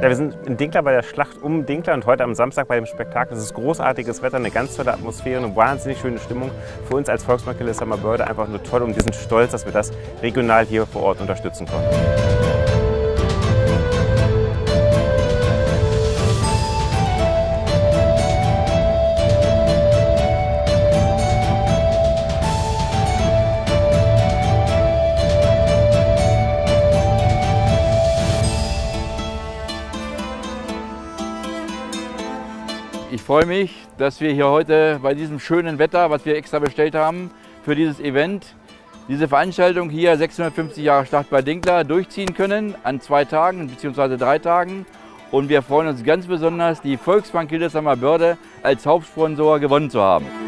Ja, wir sind in Dinkler bei der Schlacht um Dinkler und heute am Samstag bei dem Spektakel. Es ist großartiges Wetter, eine ganz tolle Atmosphäre, eine wahnsinnig schöne Stimmung. Für uns als Volksmarkt Hildesheimer Börde einfach nur toll und wir sind stolz, dass wir das regional hier vor Ort unterstützen konnten. Ich freue mich, dass wir hier heute bei diesem schönen Wetter, was wir extra bestellt haben für dieses Event, diese Veranstaltung hier 650 Jahre Schlacht bei Dinkler durchziehen können an 2 Tagen bzw. 3 Tagen. Und wir freuen uns ganz besonders, die Volksbank Hildesheimer Börde als Hauptsponsor gewonnen zu haben.